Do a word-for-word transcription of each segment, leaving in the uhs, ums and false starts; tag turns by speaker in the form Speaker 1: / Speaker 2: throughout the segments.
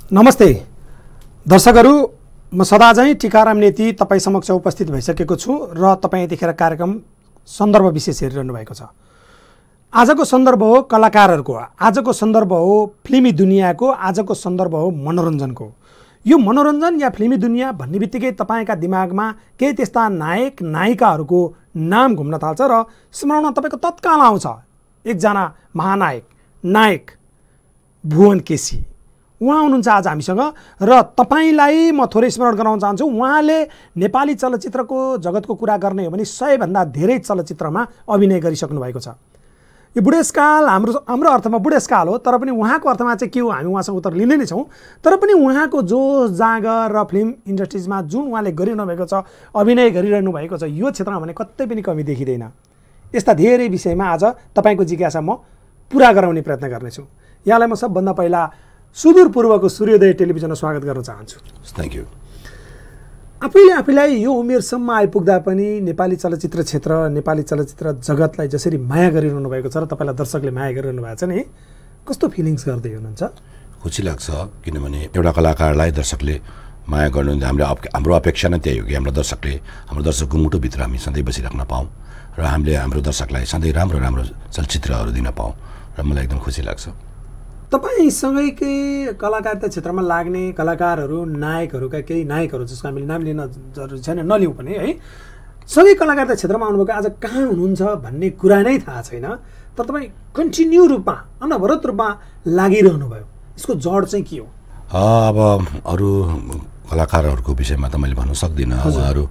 Speaker 1: नमस्ते दर्शकहरू, म सदा चाहिँ टिकाराम नेती तपाईँ समक्ष उपस्थित भइसकेको छु र तपाईँ यतिखेर कार्यक्रम सन्दर्भ विशेष हेरिरहनु भएको छ। आजको सन्दर्भ हो कलाकारहरूको, आजको सन्दर्भ हो फिल्मी दुनियाँको, आजको सन्दर्भ हो मनोरञ्जनको। यो मनोरञ्जन या फिल्मी दुनियाँ भन्ने बित्तिकै तपाईँका दिमागमा केही त्यस्ता नायक नायिकाहरूको नाम घुम्न थाल्छ र स्मरणमा तपाईँको तत्काल आउँछ एकजना महानायक नायक भुवन केसी। उहाँ हुनुहुन्छ आज हामीसँग र तपाईलाई म थोरै स्मरण गराउन चाहन्छु। उहाँले नेपाली चलचित्रको जगतको कुरा गर्ने हो भने सयभन्दा धेरै चलचित्रमा अभिनय गरिसक्नु भएको छ। यो बुढेसकाल हाम्रो हाम्रो अर्थमा बुढेसकाल हो, तर पनि उहाँको अर्थमा चाहिँ के हो हामी उहाँसँग उत्तर लिने नै छौँ। तर पनि उहाँको जोस जाँगर र फिल्म इन्डस्ट्रिजमा जुन उहाँले गरिरहनु भएको छ, अभिनय गरिरहनु भएको छ, यो क्षेत्रमा भने कतै पनि कमी देखिँदैन। यस्ता धेरै विषयमा आज तपाईँको जिज्ञासा म पुरा गराउने प्रयत्न गर्नेछु। यहाँलाई म सबभन्दा पहिला सुदूर पूर्वको सूर्योदय टेलिभिजनमा स्वागत गर्न चाहन्छु।
Speaker 2: Thank you.
Speaker 1: आफैले आफैलाई यो उमेरसम्म आइपुग्दा पनि नेपाली चलचित्र क्षेत्र, नेपाली चलचित्र जगतलाई जसरी माया गरिरहनु भएको छ र तपाईँलाई दर्शकले माया गरिरहनु भएको छ नि, कस्तो फिलिङ्स गर्दै हुनुहुन्छ?
Speaker 2: खुसी लाग्छ, किनभने एउटा कलाकारलाई दर्शकले माया गर्नुहुन्छ। हाम्रो हाम्रो अपेक्षा नै त्यही हो कि हाम्रो दर्शकले हाम्रो दर्शकको मुटुभित्र हामी सधैँ बसिराख्न पाऊँ र हामीले हाम्रो दर्शकलाई सधैँ राम्रो राम्रो चलचित्रहरू दिन पाऊँ र मलाई एकदम खुसी लाग्छ।
Speaker 1: तपाईँसँगैकै कलाकारिता क्षेत्रमा लाग्ने कलाकारहरू, नायकहरूका केही नायकहरू जसको हामीले नाम लिन जरुरी छैन, नलिउँ पनि है, सँगै कलाकारिता क्षेत्रमा आउनुभएको आज कहाँ हुनुहुन्छ भन्ने कुरा नै थाहा छैन, तर तपाईँ कन्टिन्यू रूपमा अनवरत रूपमा लागिरहनु भयो। यसको जड चाहिँ के हो?
Speaker 2: अब अरू कलाकारहरूको विषयमा त मैले भन्न सक्दिनँ। उहाँहरू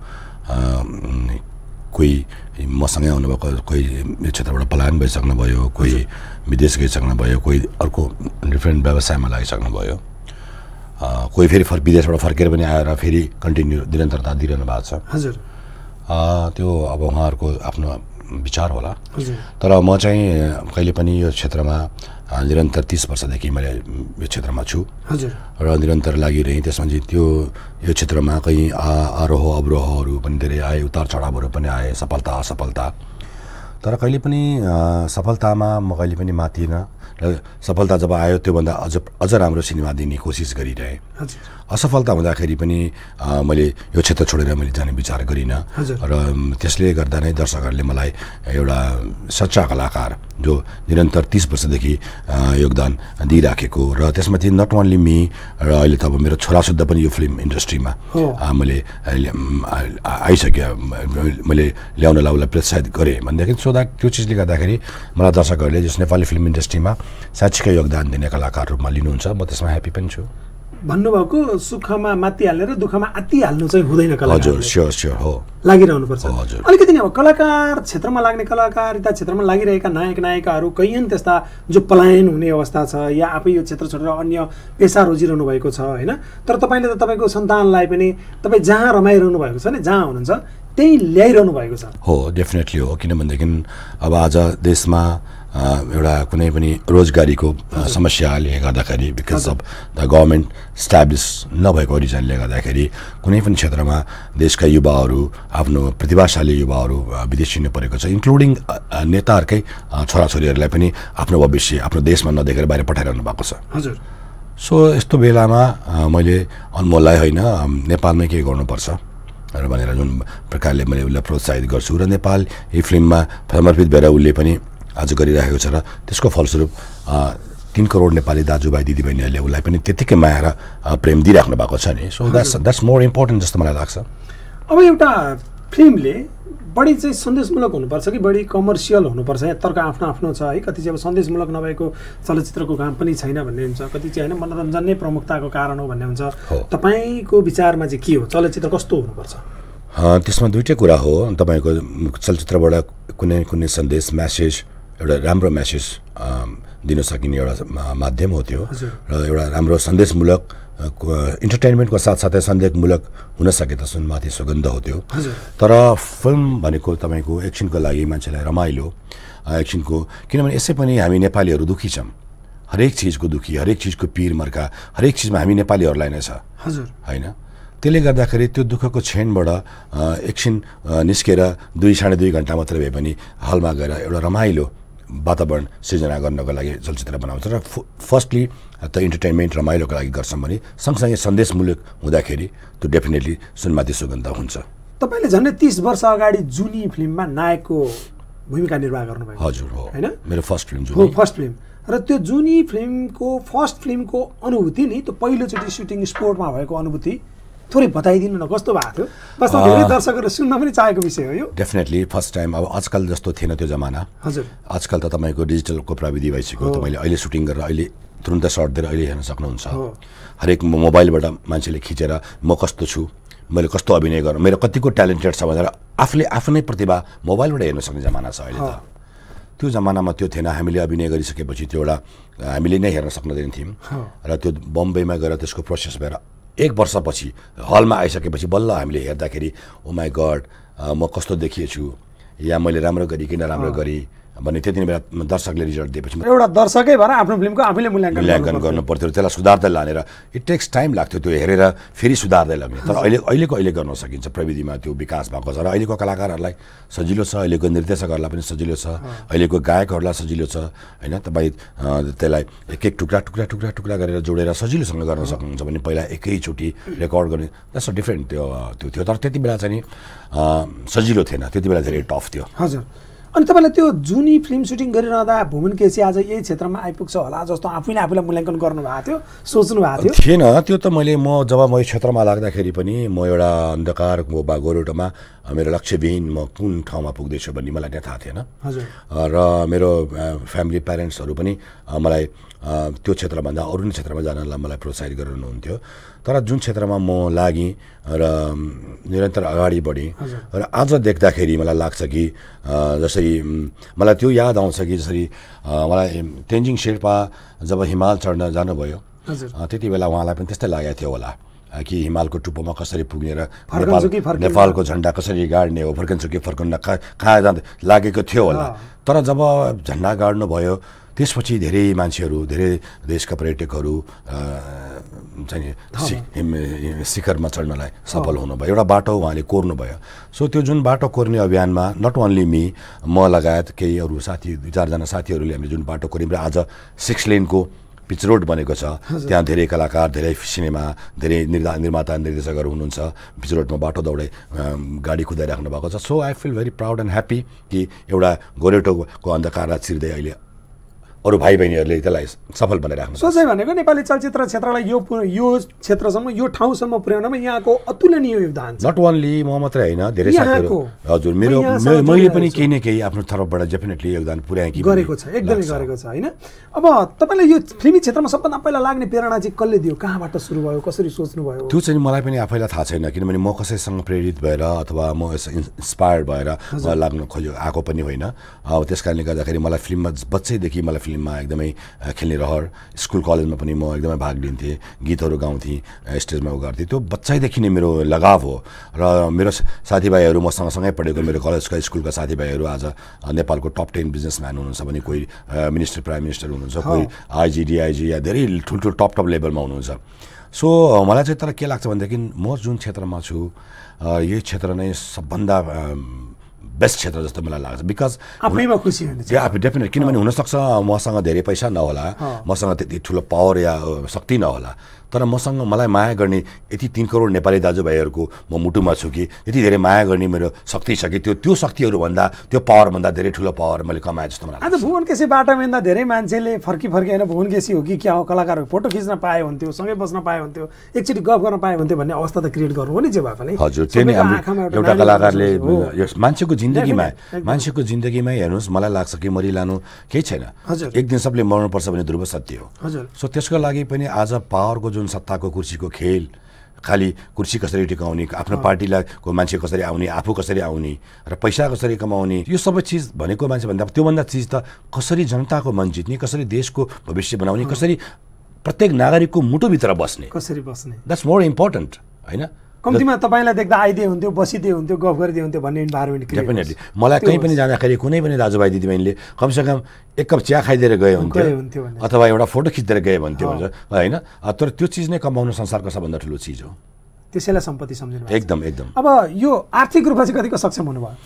Speaker 2: कोही मसँगै आउनुभएको, कोही यो क्षेत्रबाट पलायन भइसक्नुभयो, कोही विदेश गइसक्नुभयो, कोही अर्को डिफ्रेन्ट व्यवसायमा लागिसक्नुभयो, कोही फेरि फर्क विदेशबाट फर्केर पनि आएर फेरि कन्टिन्यू निरन्तरता दिइरहनु भएको छ।
Speaker 1: हजुर,
Speaker 2: त्यो अब उहाँहरूको आफ्नो विचार होला। तर म चाहिँ कहिले पनि यो क्षेत्रमा निरन्तर तीस वर्षदेखि मैले यो क्षेत्रमा छु र निरन्तर लागिरहेँ। त्यसमा चाहिँ त्यो यो क्षेत्रमा कहीँ आरोह अवरोहहरू पनि धेरै आए, उतार चढावहरू पनि आए, सफलता असफलता। तर कहिले पनि सफलतामा म कहिले पनि माथिनँ र सफलता जब आयो त्योभन्दा अझ अझ राम्रो सिनेमा दिने कोसिस गरिरहेँ। असफलता हुँदाखेरि पनि मैले यो क्षेत्र छोडेर मैले जाने विचार गरिनँ र त्यसले गर्दा नै दर्शकहरूले मलाई एउटा सच्चा कलाकार जो निरन्तर तीस वर्षदेखि योगदान दिइराखेको र त्यसमा चाहिँ नट ओन्ली मी र अहिले त अब मेरो छोरासुद्धा पनि यो फिल्म इन्डस्ट्रीमा मैले आइसक्यो, मैले ल्याउन लाउलाई प्रोत्साहित गरेँ भनेदेखि सो द्याट त्यो चिजले गर्दाखेरि मलाई दर्शकहरूले जस नेपाली फिल्म इन्डस्ट्रीमा साँच्चीकै योगदान दिने कलाकार रूपमा लिनुहुन्छ, म त्यसमा ह्याप्पी पनि छु।
Speaker 1: भन्नुभएको सुखमा मातिहाल्ने र दुःखमा आत्तिहाल्नु चाहिँ हुँदैन कलाकार।
Speaker 2: हजुर, स्योर स्योर हो,
Speaker 1: लागिरहनुपर्छ।
Speaker 2: हजुर,
Speaker 1: अलिकति नै अब कलाकार क्षेत्रमा लाग्ने, कलाकारिता क्षेत्रमा लागिरहेका नायक नायिकाहरू कैयन त्यस्ता जो पलायन हुने अवस्था छ या आफै यो क्षेत्र छोडेर अन्य पेसा रोजिरहनु भएको छ होइन। तर तपाईँले त तपाईँको सन्तानलाई पनि तपाईँ जहाँ रमाइरहनु भएको छ नि, जहाँ हुनुहुन्छ त्यही ल्याइरहनु भएको छ।
Speaker 2: हो, डेफिनेटली हो। किनभनेदेखि अब आज देशमा एउटा कुनै पनि रोजगारीको समस्याले गर्दाखेरि, because of the government establish नभएको रिजनले गर्दाखेरि कुनै पनि क्षेत्रमा देशका युवाहरू, आफ्नो प्रतिभाशाली युवाहरू विदेश हिँड्नु परेको छ, इन्क्लुडिङ नेताहरूकै छोराछोरीहरूलाई पनि आफ्नो भविष्य आफ्नो देशमा नदेखेर बाहिर पठाइरहनु भएको छ।
Speaker 1: हजुर,
Speaker 2: सो यस्तो बेलामा मैले अनमोललाई होइन नेपालमै के गर्नुपर्छ र भनेर जुन प्रकारले मैले उसलाई प्रोत्साहित गर्छु र नेपाल यी फिल्ममा समर्पित भएर उसले पनि आज गरिरहेको छ र त्यसको फलस्वरूप तीन करोड नेपाली दाजुभाइ दिदीबहिनीहरूले उसलाई पनि त्यत्तिकै माया र प्रेम दिइराख्नु भएको छ नि। So that's that's more important जस्तो मलाई लाग्छ।
Speaker 1: अब एउटा फिल्मले बढी चाहिँ सन्देशमूलक हुनुपर्छ कि बढी कमर्सियल हुनुपर्छ? तर्क आफ्नो आफ्नो छ है। कति चाहिँ अब सन्देशमूलक नभएको चलचित्रको काम पनि छैन भन्ने हुन्छ, कति चाहिँ होइन मनोरञ्जन नै प्रमुखताको कारण हो भन्ने हुन्छ। तपाईँको विचारमा चाहिँ के हो, चलचित्र कस्तो हुनुपर्छ?
Speaker 2: त्यसमा दुईटै कुरा हो। तपाईँको चलचित्रबाट कुनै कुनै सन्देश, म्यासेज, एउटा राम्रो म्यासेज दिन सकिने एउटा माध्यम हो त्यो र एउटा राम्रो सन्देशमूलक इन्टरटेनमेन्टको साथसाथै सन्देशमूलक हुन सके त सुनमाथि सुगन्ध हो त्यो। तर फिल्म भनेको तपाईँको एक्सनको लागि मान्छेलाई रमाइलो एक्सनको, किनभने यसै पनि हामी नेपालीहरू दुःखी छौँ, हरेक चिजको दुःखी, हरेक चिजको पिर मर्का, हरेक चिजमा हामी नेपालीहरूलाई नै छ होइन। त्यसले गर्दाखेरि त्यो दुःखको क्षणबाट एकछिन निस्केर दुई साढे दुई घन्टा मात्रै भए पनि हलमा गएर एउटा रमाइलो वातावरण सिर्जना गर्नको लागि चलचित्र बनाउँछ र फर्स्टली त इन्टरटेनमेन्ट रमाइलोको लागि गर्छौँ भने सँगसँगै सन्देशमूलक हुँदाखेरि त्यो डेफिनेटली सुनमाथि सुगन्ध हुन्छ।
Speaker 1: तपाईँले झन्डै तीस वर्ष अगाडि जुनी फिल्ममा नायकको भूमिका निर्वाह गर्नुभयो।
Speaker 2: हजुर हो,
Speaker 1: होइन?
Speaker 2: मेरो फर्स्ट फिल्म
Speaker 1: हो, फर्स्ट फिल्म। र त्यो जुनी फिल्मको फर्स्ट फिल्मको अनुभूति नि त्यो पहिलोचोटि सुटिङ स्पोर्टमा भएको अनुभूति थोरै बताइदिनु न, कस्तो भएको थियो? वास्तवमा धेरै दर्शकहरूले सुन्न पनि चाहेको विषय हो यो।
Speaker 2: Definitely first time. अब आजकल जस्तो थिएन त्यो जमाना।
Speaker 1: हजुर।
Speaker 2: आजकल त तपाईँको डिजिटलको प्रविधि भइसक्यो, तपाईँले अहिले सुटिङ गरेर अहिले तुरुन्तै सर्ट दिएर अहिले हेर्न सक्नुहुन्छ। हरेक मोबाइलबाट मान्छेले खिचेर म कस्तो छु, मैले कस्तो अभिनय गर्नु, मेरो कतिको ट्यालेन्टेड छ भनेर आफूले आफ्नै प्रतिभा मोबाइलबाट हेर्न सक्ने जमाना छ अहिले त। त्यो जमानामा त्यो थिएन। हामीले अभिनय गरिसकेपछि त्यो एउटा हामीले नै हेर्न सक्न दिन्थ्यौँ र त्यो बम्बईमा गएर त्यसको प्रोसेस भएर एक वर्षपछि हलमा आइसकेपछि बल्ल हामीले हेर्दाखेरि ओ माई गड म कस्तो देखिएछु या मैले राम्रो गरेँ किन राम्रो गरेँ भन्ने त्यति बेला दर्शकले रिजल्ट दिएपछि
Speaker 1: एउटा दर्शकै भएर आफ्नो फिल्मको आफूले मूल्याङ्कन
Speaker 2: मूल्याङ्कन गर्नु पर्थ्यो। त्यसलाई सुधार्दै लानेर इट टेक्स टाइम लाग्थ्यो त्यो हेरेर फेरि सुधार्दै लाग्ने। तर अहिले अहिलेको अहिले गर्न सकिन्छ, प्रविधिमा त्यो विकास भएको छ र अहिलेको कलाकारहरूलाई सजिलो छ, अहिलेको निर्देशकहरूलाई पनि सजिलो छ, अहिलेको गायकहरूलाई सजिलो छ। होइन, तपाईँ त्यसलाई एक एक टुक्रा टुक्रा टुक्रा टुक्रा गरेर जोडेर सजिलोसँग गर्न सक्नुहुन्छ भने पहिला एकैचोटि रेकर्ड गर्ने द्याट्स अ डिफ्रेन्ट त्यो त्यो थियो। तर त्यति बेला चाहिँ नि सजिलो थिएन, त्यति बेला धेरै टफ थियो।
Speaker 1: हजुर। अनि तपाईँलाई त्यो जुनी फिल्म सुटिङ गरिरहँदा भुवन केसी आज यही क्षेत्रमा आइपुग्छ होला जस्तो आफैले आफूलाई मूल्याङ्कन गर्नु भएको थियो, सोच्नु भएको थियो?
Speaker 2: थिएन त्यो त। मैले म जब म यो क्षेत्रमा लाग्दाखेरि पनि म एउटा अन्धकार वा गोरेटोमा मेरो लक्ष्यविहीन म कुन ठाउँमा पुग्दैछु भन्ने मलाई नै थाहा थिएन।
Speaker 1: हजुर।
Speaker 2: र मेरो फ्यामिली प्यारेन्ट्सहरू पनि मलाई त्यो क्षेत्रभन्दा अरू नै क्षेत्रमा जानलाई मलाई प्रोत्साहित गरिरहनुहुन्थ्यो। तर जुन क्षेत्रमा म लागेँ र निरन्तर अगाडि बढेँ र आज देख्दाखेरि मलाई लाग्छ कि जसरी मलाई त्यो याद आउँछ कि जसरी मलाई तेन्जिङ शेर्पा जब हिमाल चढ्न जानुभयो त्यति बेला उहाँलाई पनि त्यस्तै लागेको थियो होला कि हिमालको टुप्पोमा कसरी पुग्ने र नेपाल नेपालको झन्डा कसरी गाड्ने हो, फर्कन्छु कि फर्कन्न कहाँ जाँदा लागेको थियो होला। तर जब झन्डा गाड्नु भयो त्यसपछि धेरै मान्छेहरू, धेरै देशका पर्यटकहरू चाहिँ शिखरमा चढ्नलाई सफल हुनुभयो। एउटा बाटो उहाँले कोर्नुभयो। सो त्यो जुन बाटो कोर्ने अभियानमा नट ओन्ली मी, म लगायत केही अरू साथी दुई चारजना साथीहरूले हामीले जुन बाटो कोर्यौँ र आज सिक्स लेनको पिच रोड बनेको छ, त्यहाँ धेरै कलाकार, धेरै सिनेमा, धेरै निर्दा निर्माता निर्देशकहरू हुनुहुन्छ। पिच रोडमा बाटो दौडाइ गाडी कुदाइराख्नु भएको छ। So I feel very proud and happy कि एउटा गोरेटोको अन्धकारलाई चिर्दै अहिले अरू भाइ बहिनीहरूले त्यसलाई सफल बनाइराख्नु।
Speaker 1: सोझै भनेको नेपाली चलचित्र क्षेत्रलाई यो यो क्षेत्रसम्म, यो ठाउँसम्म पुर्याउनमा यहाँको अतुलनीय योगदान छ।
Speaker 2: नट ओन्ली म मात्रै होइन, धेरै साथीहरू। हजुर, मेरो मैले पनि केही न केही आफ्नो तर्फबाट डेफिनेटली योगदान पुर्याएँ कि
Speaker 1: गरेको छ, एकदमै गरेको छ। होइन, अब तपाईँलाई यो फिल्मी क्षेत्रमा सबभन्दा पहिला लाग्ने प्रेरणा चाहिँ कसले दियो, कहाँबाट सुरु भयो, कसरी सोच्नु भयो?
Speaker 2: त्यो चाहिँ मलाई पनि आफैलाई थाहा छैन, किनभने म कसैसँग प्रेरित भएर अथवा म इन्सपायर्ड भएर लाग्नु खोज्यो आएको पनि होइन। अब त्यस कारणले गर्दाखेरि मलाई फिल्ममा बच्चैदेखि मलाई फिल्ममा एकदमै खेल्ने रहर, स्कुल कलेजमा पनि म एकदमै भाग लिन्थेँ, गीतहरू गाउँथेँ, स्टेजमा उ गर्थेँ। त्यो बच्चैदेखि नै मेरो लगाव हो। र मेरो साथीभाइहरू मसँग सँगै पढेको मेरो कलेजका स्कुलका साथीभाइहरू आज नेपालको टप टेन बिजनेसम्यान हुनुहुन्छ भने कोही मिनिस्टर प्राइम मिनिस्टर हुनुहुन्छ, कोही आइजी डिआइजी या धेरै ठुल्ठुलो टप टप लेभलमा हुनुहुन्छ। सो मलाई चाहिँ तर के लाग्छ भनेदेखि म जुन क्षेत्रमा छु यही क्षेत्र नै सबभन्दा बेस्ट क्षेत्र जस्तो मलाई लाग्छ। बिकज
Speaker 1: आफैमा खुसी हुन्छ
Speaker 2: आफै डेफिनेट, किनभने हुनसक्छ मसँग धेरै पैसा नहोला, मसँग त्यति ठुलो पावर या शक्ति नहोला, तर मसँग मलाई माया गर्ने यति तीन करोड नेपाली दाजुभाइहरूको म मुटुमा छु कि यति धेरै माया गर्ने मेरो शक्ति छ कि त्यो त्यो शक्तिहरूभन्दा त्यो पावरभन्दा धेरै ठुलो पावर मैले कमाएँ जस्तो मलाई लाग्छ।
Speaker 1: आज भुवन केसी बाटो हिँड्दा धेरै मान्छेले फर्की फर्की होइन भुवन केसी हो कि क्या हो, कलाकारहरू फोटो खिच्न पाए हुन्थ्यो, सँगै बस्न पाए हुन्थ्यो, एकचोटि गफ गर्न पाए हुन्थ्यो भन्ने अवस्था त क्रिएट गर्नु हो नि जे भए पनि।
Speaker 2: हजुर, त्यो नै हाम्रो एउटा कलाकारले मान्छेको जिन्दगीमा मान्छेको जिन्दगीमा हेर्नुहोस्, मलाई लाग्छ कि मरिलानु केही छैन, एक दिन सबले मर्नुपर्छ भन्ने ध्रुव सत्य हो। सो त्यसको लागि पनि आज पावरको जुन सत्ताको कुर्सीको खेल, खालि कुर्सी कसरी टिकाउने, आफ्नो पार्टीलाई को मान्छे कसरी आउने, आफू कसरी आउने र पैसा कसरी कमाउने, यो सबै चिज भनेको मान्छे भन्दा त्योभन्दा चिज त कसरी जनताको मन जित्ने, कसरी देशको भविष्य बनाउने, कसरी प्रत्येक नागरिकको मुटुभित्र बस्ने,
Speaker 1: कसरी बस्ने,
Speaker 2: द्याट्स मोर इम्पोर्टेन्ट। होइन,
Speaker 1: कम्तीमा तपाईँलाई देख्दा आइदिए हुन्थ्यो, बसिदिए हुन्थ्यो, गफ गरिदिए हुन्थ्यो भन्ने इन्भाइरोमेन्ट क्रिएट।
Speaker 2: डेफिनेटली मलाई कहीँ पनि जाँदाखेरि कुनै पनि दाजुभाइ दिदीबहिनीले कमसेकम एक कप चिया खाइदिएर गए हुन्थ्यो अथवा एउटा फोटो खिच्दै गए भन्थ्यो होइन। तर त्यो चिज नै कमाउनु संसारको सबभन्दा ठुलो चिज हो,
Speaker 1: त्यसैलाई सम्पत्ति सम्झिनु।
Speaker 2: एकदम एकदम।
Speaker 1: अब यो आर्थिक रूपमा चाहिँ कतिको सक्षम हुनुभयो?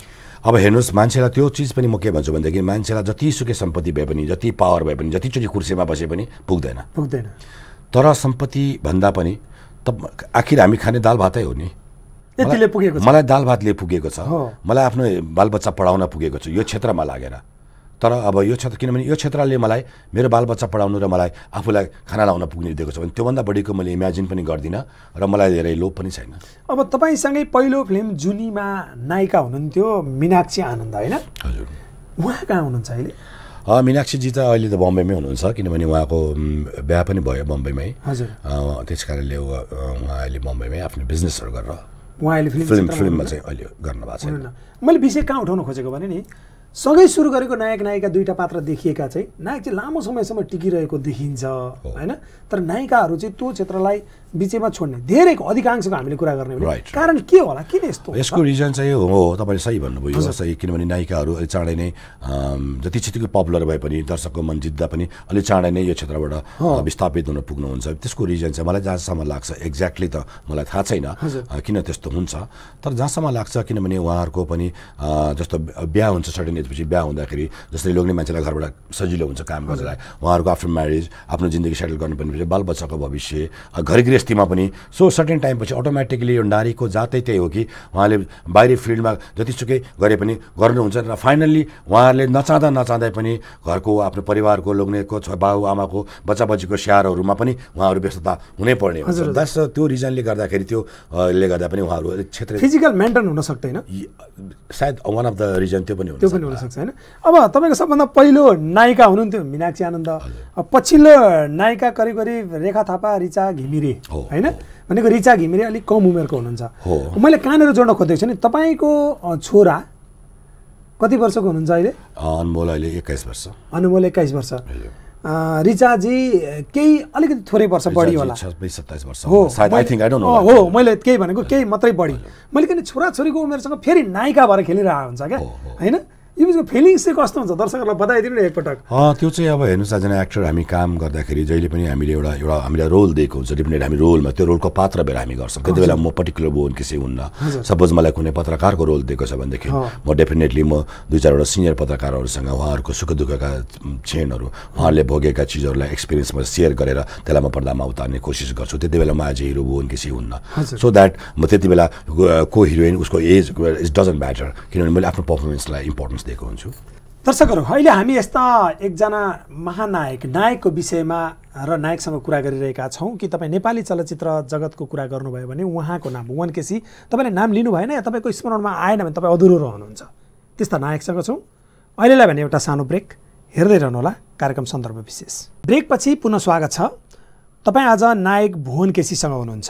Speaker 2: अब हेर्नुहोस् मान्छेलाई त्यो चिज पनि म के भन्छु भनेदेखि मान्छेलाई जतिसुकै सम्पत्ति भए पनि जति पावर भए पनि जतिचोटि कुर्सीमा बसे पनि पुग्दैन
Speaker 1: पुग्दैन
Speaker 2: तर सम्पत्ति भन्दा पनि त आखिर हामी खाने दाल भातै हो नि
Speaker 1: यतिले पुगेको छ
Speaker 2: मलाई दाल भातले पुगेको छ मलाई आफ्नो बालबच्चा पढाउन पुगेको छु यो क्षेत्रमा लागेर तर अब यो क्षेत्र किनभने यो क्षेत्रले मलाई मेरो बालबच्चा पढाउनु र मलाई आफूलाई खाना लाउन पुग्ने दिएको छ भने त्योभन्दा बढीको मैले इमेजिन पनि गर्दिनँ र मलाई धेरै लोभ पनि छैन।
Speaker 1: अब तपाईँसँगै पहिलो फिल्म जुनीमा नायिका हुनुहुन्थ्यो मीनाक्षी आनन्द होइन?
Speaker 2: हजुर।
Speaker 1: उहाँ कहाँ हुनुहुन्छ अहिले?
Speaker 2: मीनाक्षीजी त अहिले त बम्बईमै हुनुहुन्छ किनभने उहाँको बिहा पनि भयो बम्बईमै।
Speaker 1: हजुर।
Speaker 2: त्यस कारणले उहाँ अहिले बम्बईमै आफ्नो बिजनेसहरू गरेर
Speaker 1: उहाँ अहिले
Speaker 2: फिल्म फिल्ममा चाहिँ अहिले गर्नु भएको छैन।
Speaker 1: मैले विषय कहाँ उठाउन खोजेको भने नि सँगै सुरु गरेको नायक नायिका दुईटा पात्र देखिएका चाहिँ नायक चाहिँ लामो समयसम्म टिकिरहेको देखिन्छ होइन तर नायिकाहरू चाहिँ त्यो क्षेत्रलाई बिचैमा छोड्ने धेरैको अधिकांशको हामीले कुरा गर्ने भने कारण के होला किन यस्तो?
Speaker 2: यसको रिजन चाहिँ हो तपाईँले सही भन्नुभयो सही किनभने नायिकाहरू अलि चाँडै नै जति छिटो पपुलर भए पनि दर्शकको मन जित्दा पनि अलि चाँडै नै यो क्षेत्रबाट विस्थापित हुन पुग्नुहुन्छ। त्यसको रिजन चाहिँ मलाई जहाँसम्म लाग्छ एक्ज्याक्टली त मलाई थाहा छैन किन त्यस्तो हुन्छ तर जहाँसम्म लाग्छ किनभने उहाँहरूको पनि जस्तो बिहा हुन्छ सर्टेन एजपछि बिहा हुँदाखेरि जस्तै लोग्ने मान्छेलाई घरबाट सजिलो हुन्छ काम गर्नलाई उहाँहरूको आफ्टर म्यारेज आफ्नो जिन्दगी सेटल गर्नुपर्ने बालबच्चाको भविष्य घर गृहस्थीमा पनि सो सर्टेन टाइमपछि अटोमेटिकली यो नारीको जातै त्यही हो कि उहाँले बाहिरी फिल्डमा जतिसुकै गरे पनि गर्नुहुन्छ र फाइनल्ली उहाँहरूले नचाहँदा नचाहँदै पनि घरको आफ्नो परिवारको लोग्नेको बाबु आमाको बच्चा बच्चीको स्याहारहरूमा पनि उहाँहरू व्यस्तता हुनै पर्ने हुन्छ। द्याट्स त्यो रिजनले गर्दाखेरि त्यो ले गर्दा पनि उहाँहरू क्षेत्र
Speaker 1: फिजिकल मेन्टेन हुन सक्दैन
Speaker 2: सायद वान अफ द रिजन त्यो पनि
Speaker 1: त्यो पनि हुनसक्छ होइन। अब तपाईँको सबभन्दा पहिलो नायिका हुनुहुन्थ्यो मीनाक्षी आनन्द पछिल्लो नायिका करिब करिब रेखा थापा रिचा घिमिरे होइन भनेको रिचा घिमिरे अलिक कम उमेरको हुनुहुन्छ। मैले कहाँनिर जोड्न खोजेको छु नि तपाईँको छोरा कति वर्षको हुनुहुन्छ अहिले?
Speaker 2: अनमोल अहिले एक्काइस वर्ष।
Speaker 1: अनमोल एक्काइस वर्ष। रिचाजी केही अलिकति थोरै वर्ष बढी होला
Speaker 2: सत्ताइस वर्ष
Speaker 1: हो
Speaker 2: हो
Speaker 1: मैले केही भनेको केही मात्रै बढी मैले किन छोराछोरीको उमेरसँग फेरि नायिका भएर खेलिरहेको हुन्छ क्या होइन यो बिचको फिलिङ्स चाहिँ कस्तो हुन्छ दर्शकहरूलाई बताइदिनु न एकपटक।
Speaker 2: त्यो चाहिँ अब हेर्नुहोस् एकजना एक्टर हामी काम गर्दाखेरि जहिले पनि हामीले एउटा एउटा हामीलाई रोल दिएको हुन्छ डेफिनेट हामी रोलमा त्यो रोलको पात्र भएर हामी गर्छौँ त्यति बेला म पर्टिकुलर बोन किसी हुन्न। सपोज मलाई कुनै पत्रकारको रोल दिएको छ भनेदेखि म डेफिनेटली म दुई चारवटा सिनियर पत्रकारहरूसँग उहाँहरूको सुख दुःखका क्षणहरू उहाँहरूले भोगेका चिजहरूलाई एक्सपिरियन्समा सेयर गरेर त्यसलाई म पर्दामा उतार्ने कोसिस गर्छु। त्यति बेला म आज हिरो बोन किसी हुन्न सो द्याट म त्यति बेला को हिरोइन उसको एज इट डजन्ट म्याटर किनभने मैले आफ्नो पर्फर्मेन्सलाई इम्पोर्टेन्स दिएको हुन्छु।
Speaker 1: दर्शकहरू अहिले हामी यस्ता एकजना महानायक नायकको विषयमा र नायकसँग कुरा गरिरहेका छौँ कि तपाईँ नेपाली चलचित्र जगतको कुरा गर्नुभयो भने उहाँको नाम भुवन केसी तपाईँले नाम लिनु भएन या तपाईँको स्मरणमा आएन भने तपाईँ अधुरो रहनुहुन्छ त्यस्ता नायकसँग छौँ। अहिलेलाई भने एउटा सानो ब्रेक हेर्दै रहनुहोला कार्यक्रम सन्दर्भ विशेष। ब्रेकपछि पुनः स्वागत छ। तपाईँ आज नायक भुवन केसीसँग हुनुहुन्छ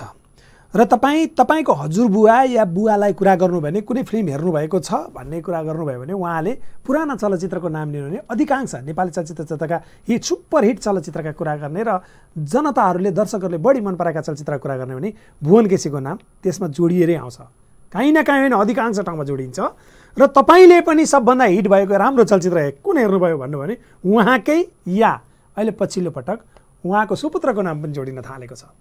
Speaker 1: र तपाईँ तपाईँको हजुरबुवा या बुवालाई कुरा गर्नुभयो भने कुनै फिल्म हेर्नुभएको छ भन्ने कुरा गर्नुभयो भने उहाँले पुराना चलचित्रको नाम लिनु भने अधिकांश नेपाली चलचित्र जगतका हिट सुपर हिट चलचित्रका कुरा गर्ने र जनताहरूले दर्शकहरूले बढी मन पराएका चलचित्रका कुरा गर्ने भने भुवन केसीको नाम त्यसमा जोडिएरै आउँछ काहीँ न काहीँ होइन अधिकांश ठाउँमा जोडिन्छ। र तपाईँले पनि सबभन्दा हिट भएको राम्रो चलचित्र कुन हेर्नुभयो भन्नुभयो भने उहाँकै या अहिले पछिल्लो पटक उहाँको सुपुत्रको नाम पनि जोडिन थालेको छ।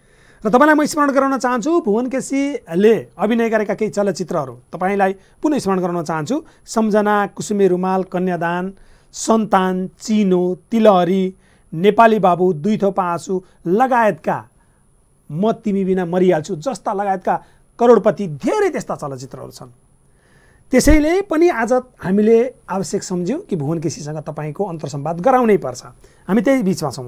Speaker 1: र तपाईँलाई म स्मरण गराउन चाहन्छु भुवन केसीले अभिनय गरेका केही चलचित्रहरू तपाईँलाई पुनः स्मरण गराउन चाहन्छु। सम्झना, कुसुमे रुमाल, कन्यादान, सन्तान, चिनो, तिलहरी, नेपाली बाबु, दुई थोपा आँसु लगायतका म तिमी बिना मरिहाल्छु जस्ता लगायतका करोडपति धेरै त्यस्ता चलचित्रहरू छन्। त्यसैले पनि आज हामीले आवश्यक सम्झ्यौँ कि भुवन केसीसँग तपाईँको अन्तर्संवाद गराउनै पर्छ। हामी त्यही बिचमा छौँ।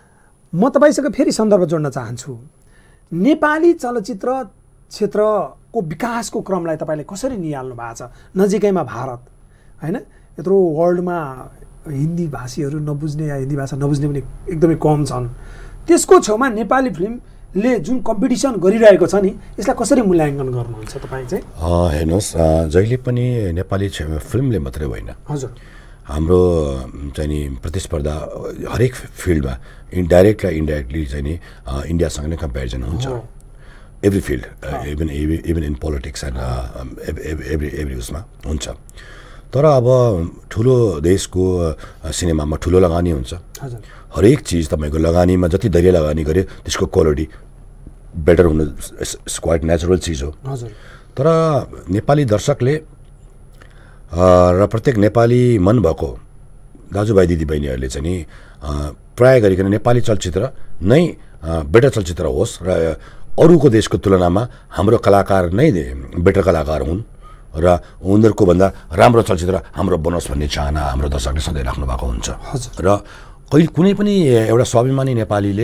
Speaker 1: म तपाईँसँग फेरि सन्दर्भ जोड्न चाहन्छु। नेपाली चलचित्र क्षेत्रको विकासको क्रमलाई तपाईँले कसरी निहाल्नु भएको छ? नजिकैमा भारत होइन यत्रो वर्ल्डमा हिन्दी भाषीहरू नबुझ्ने या हिन्दी भाषा नबुझ्ने पनि एकदमै कम छन्। त्यसको छेउमा नेपाली फिल्मले जुन कम्पिटिसन गरिरहेको छ नि यसलाई कसरी मूल्याङ्कन गर्नुहुन्छ तपाईँ चाहिँ?
Speaker 2: हेर्नुहोस् जहिले पनि नेपाली फिल्मले मात्रै होइन
Speaker 1: हजुर
Speaker 2: हाम्रो चाहिँ नि प्रतिस्पर्धा हरेक फिल्डमा इन्डाइरेक्ट र इन्डाइरेक्टली चाहिँ नि इन्डियासँग नै कम्पेरिजन हुन्छ every field even even in politics and every every उसमा हुन्छ। तर अब ठुलो देशको सिनेमामा ठुलो लगानी हुन्छ हरेक चिज तपाईँको लगानीमा जति धेरै लगानी गरे त्यसको क्वालिटी बेटर हुनु क्वाइट नेचुरल चिज हो। तर नेपाली दर्शकले र प्रत्येक नेपाली मन भएको दाजुभाइ दिदीबहिनीहरूले चाहिँ नि प्राय गरिकन नेपाली चलचित्र नै बेटर चलचित्र होस् र अरूको देशको तुलनामा हाम्रो कलाकार नै बेटर कलाकार हुन् र उनीहरूको भन्दा राम्रो चलचित्र हाम्रो बनोस् भन्ने चाहना हाम्रो दर्शकले सधैँ राख्नु भएको हुन्छ। र कहिले कुनै पनि एउटा स्वाभिमानी नेपालीले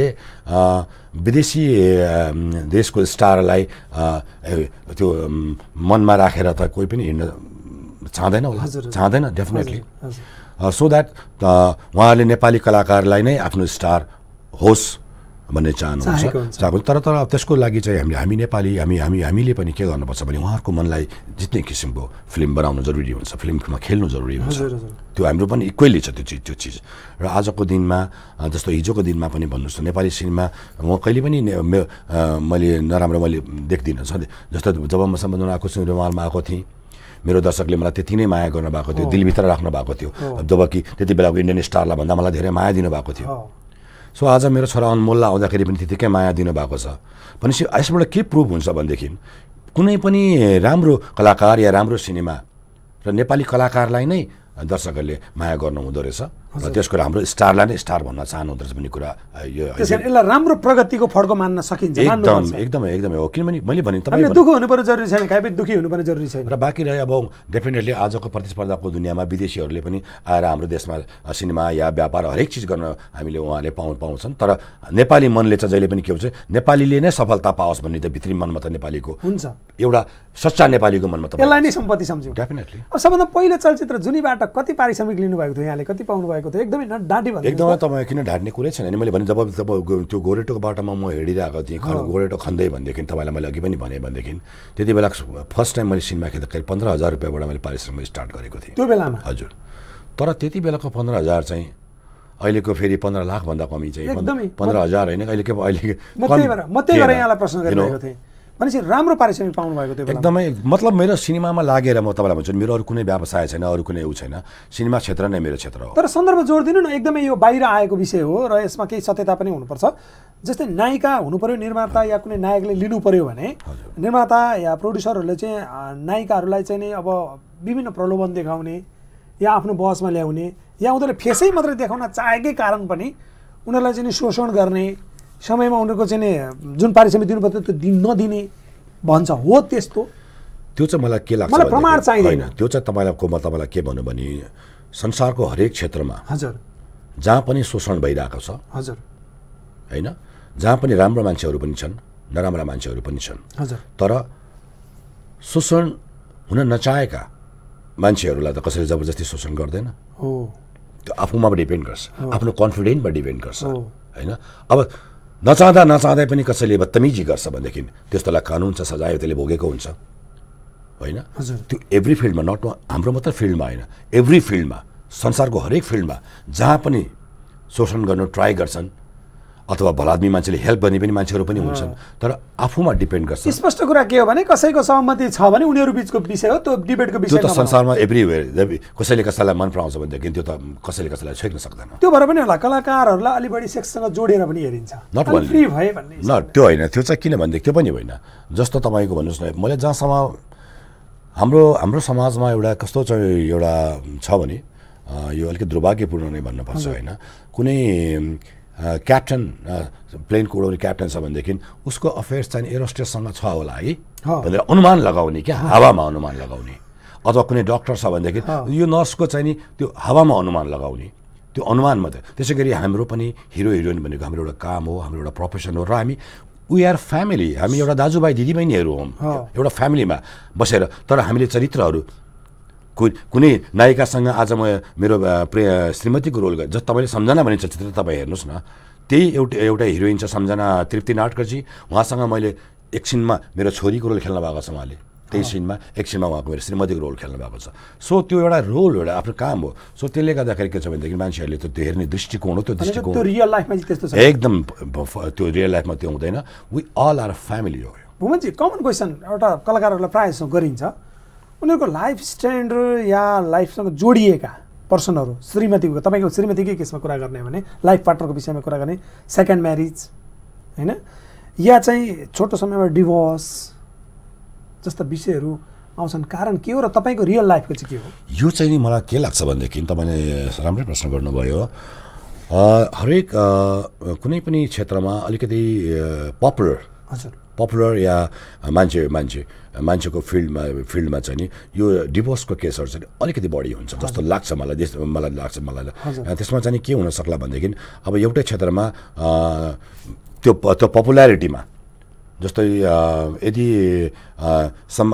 Speaker 2: विदेशी देशको स्टारलाई त्यो मनमा राखेर त कोही पनि हिँड्न चाहँदैन होला, चाहँदैन डेफिनेटली। सो द्याट उहाँहरूले नेपाली कलाकारलाई नै आफ्नो स्टार होस् भन्ने चाहनुहुन्छ चाहन्छ। तर तर त्यसको लागि चाहिँ हामीले हामी नेपाली हामी हामी हामीले पनि के गर्नुपर्छ भने उहाँहरूको मनलाई जित्ने किसिमको फिल्म बनाउनु जरुरी हुन्छ, फिल्ममा खेल्नु जरुरी हुन्छ। त्यो हाम्रो पनि इक्वेली छ त्यो चिज त्यो चिज र आजको दिनमा जस्तो हिजोको दिनमा पनि भन्नुहोस् न नेपाली सिनेमा म कहिले पनि मैले नराम्रो मैले देख्दिनँ सधैँ। जस्तो जब म सम्बन्धमा आएको छु रुमालमा आएको थिएँ मेरो दर्शकले मलाई त्यति नै माया गर्नु भएको थियो, दिलभित्र राख्नु भएको थियो, जबकि त्यति बेलाको इन्डियन स्टारलाई भन्दा मलाई धेरै माया दिनुभएको थियो। सो आज मेरो छोरा अनमोललाई आउँदाखेरि पनि त्यतिकै माया दिनुभएको छ भनेपछि यसबाट के प्रुभ हुन्छ भनेदेखि कुनै पनि राम्रो कलाकार या राम्रो सिनेमा र नेपाली कलाकारलाई नै दर्शकहरूले माया गर्नु हुँदो रहेछ र त्यसको हाम्रो स्टारलाई नै स्टार भन्न चाहनु हुँदो रहेछ भन्ने कुरा यो
Speaker 1: त्यसैले यसलाई राम्रो प्रगतिको फड्को मान्न सकिन्छ।
Speaker 2: एकदम एकदमै एकदमै हो। किनभने मैले भने
Speaker 1: तपाईँ दुःख हुनुपर्ने जरुरी छैन, कहीँ पनि दुःखी हुनुपर्ने जरुरी छैन।
Speaker 2: र बाँकी रह्यो अब डेफिनेटली आजको प्रतिस्पर्धाको दुनियाँमा विदेशीहरूले पनि आएर हाम्रो देशमा सिनेमा या व्यापार हरेक चिज गर्न हामीले उहाँले पाउ पाउँछन्। तर नेपाली मनले चाहिँ जहिले पनि के हुन्छ नेपालीले नै सफलता पाओस् भन्ने त भित्री मनमा त नेपालीको
Speaker 1: हुन्छ,
Speaker 2: एउटा सच्चा नेपालीको मनमा त
Speaker 1: यसलाई नै सम्पत्ति सम्झ्यौँ
Speaker 2: डेफिनेटली।
Speaker 1: अब सबभन्दा पहिलो चलचित्र जुनीबाट कति पारिश्रमिक लिनुभएको थियो यहाँले, कति पाउनु भएको थियो? एकदमै डाँटी भन्नु
Speaker 2: एकदमै तपाईँ किन ढाँट्ने कुरै छैन नि। मैले भने जब जब त्यो गोरेटोको बाटोमा म हिँडिरहेको थिएँ गोरेटो खन्दै भनेदेखि तपाईँलाई मैले अघि पनि भने भनेदेखि त्यति बेला फर्स्ट टाइम मैले सिनेमा खेल्दाखेरि पन्ध्र हजार रुपियाँबाट मैले पारिश्रमिक स्टार्ट गरेको थिएँ त्यो बेलामा। हजुर, तर त्यति बेलाको पन्ध्र हजार चाहिँ अहिलेको फेरि पन्ध्र लाखभन्दा कमी चाहिँ पन्ध्र हजार होइन अहिले के अहिले
Speaker 1: म त्यही भएर यहाँलाई प्रश्न गरिरहेको थिएँ भनेपछि राम्रो पारिश्रमिक पाउनु भएको थियो
Speaker 2: एकदमै। मतलब मेरो सिनेमामा लागेर म तपाईँलाई भन्छु मेरो अरू कुनै व्यवसाय छैन, अरू कुनै ऊ छैन, सिनेमा क्षेत्र नै मेरो क्षेत्र हो।
Speaker 1: तर सन्दर्भ जोडिदिनु न, एकदमै यो बाहिर आएको विषय हो र यसमा केही सत्यता पनि हुनुपर्छ। जस्तै नायिका हुनु पर्यो, निर्माता या कुनै नायकले लिनु पर्यो भने निर्माता या प्रोड्युसरहरूले चाहिँ नायिकाहरूलाई चाहिँ नै अब विभिन्न प्रलोभन देखाउने या आफ्नो बसमा ल्याउने या उनीहरूले फेसै मात्रै देखाउन चाहेकै कारण पनि उनीहरूलाई चाहिँ शोषण गर्ने, समयमा उनीहरूको चाहिँ नि जुन पारिश्रमिक दिनुपर्छ त्यो दिन नदिने भन्छ हो त्यस्तो।
Speaker 2: त्यो चाहिँ मलाई के लाग्छ
Speaker 1: मलाई प्रमाण चाहिँदैन।
Speaker 2: त्यो चाहिँ तपाईँको म तपाईँलाई के भन्नु भने संसारको हरेक क्षेत्रमा
Speaker 1: हजुर
Speaker 2: जहाँ पनि शोषण भइरहेको छ
Speaker 1: हजुर
Speaker 2: होइन, जहाँ पनि राम्रो मान्छेहरू पनि छन् नराम्रा मान्छेहरू पनि छन्
Speaker 1: हजुर,
Speaker 2: तर शोषण हुन नचाहेका मान्छेहरूलाई त कसैले जबरजस्ती शोषण गर्दैन
Speaker 1: हो।
Speaker 2: त्यो आफूमा डिपेन्ड गर्छ, आफ्नो कन्फिडेन्टमा डिपेन्ड गर्छ होइन। अब नचाहँदा नचाहँदै पनि कसैले बदतमिजी गर्छ भनेदेखि त्यस्तोलाई कानुन छ, सजाय त्यसले भोगेको हुन्छ होइन। त्यो एभ्री फिल्डमा, नट हाम्रो मात्र फिल्डमा होइन, एभ्री फिल्डमा संसारको हरेक फिल्डमा जहाँ पनि शोषण गर्न ट्राई गर्छन् अथवा भलादमी मान्छेले हेल्प गर्ने पनि मान्छेहरू पनि हुन्छन्, तर आफूमा डिपेन्ड गर्छ।
Speaker 1: स्पष्ट कुरा के हो भने कसैको सहमति छ भने उनीहरू बिचको विषय हो, त्यो डिबेटको विषय
Speaker 2: त्यो त संसारमा एभ्रिवेयर कसैले कसैलाई मन पराउँछ भनेदेखि त्यो त कसैले कसैलाई छोड्न सक्दैन।
Speaker 1: त्यो भएर पनि होला कलाकारहरूलाई अलि बढी सेक्ससँग जोडेर पनि हेरिन्छ,
Speaker 2: नट
Speaker 1: फ्री भए भन्ने
Speaker 2: न त्यो होइन। त्यो चाहिँ किन भनेदेखि त्यो पनि होइन। जस्तो तपाईँको भन्नुहोस् न, मैले जहाँसम्म हाम्रो हाम्रो समाजमा एउटा कस्तो चाहिँ एउटा छ भने यो अलिकति दुर्भाग्यपूर्ण नै भन्नुपर्छ होइन, कुनै क्याप्टन प्लेनको उडाउने क्याप्टन छ भनेदेखि उसको अफेयर्स चाहिँ एरोस्टेससँग छ होला है भनेर अनुमान लगाउने क्या, हावामा अनुमान लगाउने। अथवा कुनै डक्टर छ भनेदेखि यो नर्सको चाहिँ नि त्यो हावामा अनुमान लगाउने, त्यो अनुमान मात्रै। त्यसै गरी हाम्रो पनि हिरो हिरोइन भनेको हाम्रो एउटा काम हो, हाम्रो एउटा प्रोफेसन हो र हामी वी आर फ्यामिली, हामी एउटा दाजुभाइ दिदीबहिनीहरू हौँ एउटा फ्यामिलीमा बसेर। तर हामीले चरित्रहरू कुनै नायिकासँग आज म मेरो प्रिय श्रीमतीको रोल गरेँ, जस्तो तपाईँले सम्झना भन्ने चलचित्र तपाईँ हेर्नुहोस् न, त्यही एउटा एउटा हिरोइन छ सम्झना तृप्ति नाटकरजी, उहाँसँग मैले एकछिनमा मेरो छोरीको रोल खेल्न भएको छ उहाँले, त्यही सिनमा एकछिनमा उहाँको मेरो श्रीमतीको रोल खेल्नु भएको छ। सो त्यो एउटा रोल एउटा आफ्नो काम हो। सो त्यसले गर्दाखेरि के छ भनेदेखि मान्छेहरूले त्यो हेर्ने दृष्टिकोण हो, त्यो दृष्टिकोण
Speaker 1: रियल लाइफमा त्यस्तो छ
Speaker 2: एकदम, त्यो रियल लाइफमा त्यो हुँदैन। वी अल आर फ्यामिली हो।
Speaker 1: भुवनजी कमन क्वेसन एउटा कलाकारहरूलाई प्रायः जस्तो गरिन्छ, उनीहरूको लाइफ स्ट्यान्डर्ड या लाइफसँग जोडिएका पर्सनहरू, श्रीमतीको तपाईँको श्रीमतीकै केसमा कुरा गर्ने भने लाइफ पार्टनरको विषयमा कुरा गर्ने, सेकेन्ड म्यारिज होइन, या चाहिँ छोटो समयमा डिभोर्स जस्ता विषयहरू आउँछन्? कारण के हो र तपाईँको रियल लाइफको चाहिँ के हो?
Speaker 2: यो चाहिँ नि मलाई के लाग्छ भनेदेखि तपाईँले राम्रै प्रश्न गर्नुभयो। हरेक कुनै पनि क्षेत्रमा अलिकति पपुलर
Speaker 1: हजुर
Speaker 2: पपुलर या मान्छे मान्छे मान्छेको फिल्डमा फिल्डमा चाहिँ नि यो डिभोर्सको केसहरू चाहिँ अलिकति बढी हुन्छ जस्तो लाग्छ मलाई। जस मलाई लाग्छ मलाई त्यसमा चाहिँ के हुन सक्ला भनेदेखि अब एउटै क्षेत्रमा त्यो त्यो पपुल्यारिटीमा जस्तै यदि सम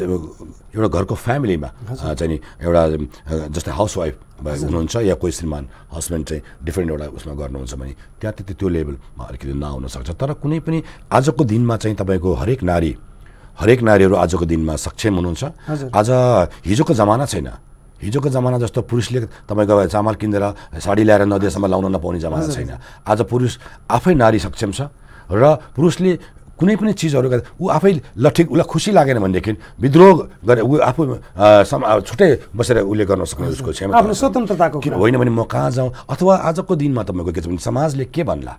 Speaker 2: एउटा घरको फ्यामिलीमा चाहिँ नि एउटा जस्तै हाउसवाइफ हुनुहुन्छ या कोही श्रीमान हस्बेन्ड चाहिँ डिफ्रेन्ट एउटा उसमा गर्नुहुन्छ भने त्यहाँ त्यति त्यो लेभलमा अलिकति नहुन सक्छ। तर कुनै पनि आजको दिनमा चाहिँ तपाईँको हरेक नारी हरेक नारीहरू आजको दिनमा सक्षम हुनुहुन्छ। आज हिजोको जमाना छैन। हिजोको जमाना जस्तो पुरुषले तपाईँको चामल किनेर साडी ल्याएर नदिएसम्म लाउन नपाउने जमाना छैन। आज पुरुष आफै नारी सक्षम छ र पुरुषले कुनै पनि चिजहरू ऊ आफै ल ठिक उसलाई खुसी लागेन भनेदेखि विद्रोह गरे ऊ आफू छुट्टै बसेर उसले गर्न सक्ने उसको क्षमता
Speaker 1: आफ्नो स्वतन्त्रताको
Speaker 2: किन होइन भने म कहाँ जाउँ अथवा आजको दिनमा तपाईँको के छ भने समाजले के भन्ला